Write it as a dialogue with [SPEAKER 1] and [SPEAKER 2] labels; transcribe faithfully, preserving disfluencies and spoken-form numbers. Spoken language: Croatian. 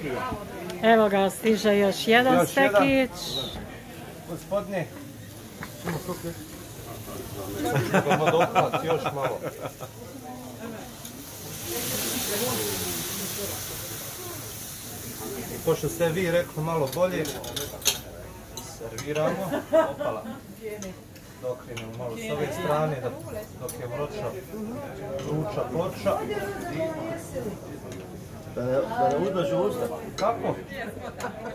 [SPEAKER 1] Evo ga, stiže još jedan
[SPEAKER 2] Još
[SPEAKER 1] stekić.
[SPEAKER 2] jedan. Gospodine. Idemo dohvat, još malo. To što ste vi rekli malo bolje, serviramo. Opala. Dokrenemo malo s ove strane da, dok je vroća vruća ploča.
[SPEAKER 3] Da ne uzmeš u usta.
[SPEAKER 2] Kako?